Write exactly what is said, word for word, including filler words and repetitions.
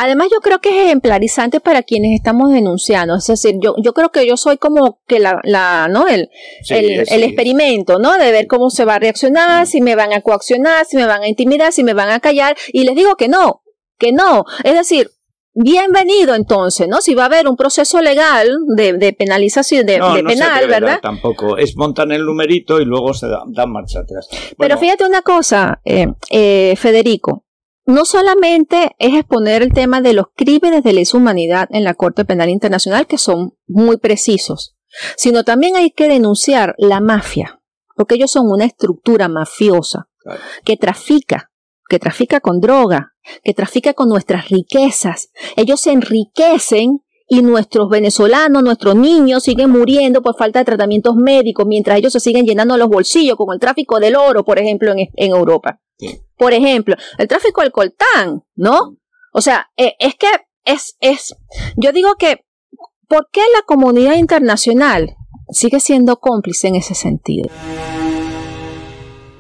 Además, yo creo que es ejemplarizante para quienes estamos denunciando. Es decir, yo, yo creo que yo soy como que la, la ¿no? El, Sí, el, sí. el experimento, ¿no? De ver cómo se va a reaccionar, si me van a coaccionar, si me van a intimidar, si me van a callar. Y les digo que no, que no. Es decir, bienvenido entonces, ¿no? Si va a haber un proceso legal de, de penalización, de, No, de no se penal, atreverá ¿verdad? Tampoco. Es montan el numerito y luego se dan, dan marcha atrás. Pero Bueno, fíjate una cosa, eh, eh, Federico, no solamente es exponer el tema de los crímenes de lesa humanidad en la Corte Penal Internacional, que son muy precisos, sino también hay que denunciar la mafia, porque ellos son una estructura mafiosa claro. que trafica, que trafica con droga, que trafica con nuestras riquezas. Ellos se enriquecen y nuestros venezolanos, nuestros niños siguen muriendo por falta de tratamientos médicos, mientras ellos se siguen llenando los bolsillos con el tráfico del oro, por ejemplo, en, en Europa. Sí. Por ejemplo, el tráfico del coltán, ¿no? O sea, eh, es que es, es, yo digo que, ¿por qué la comunidad internacional sigue siendo cómplice en ese sentido?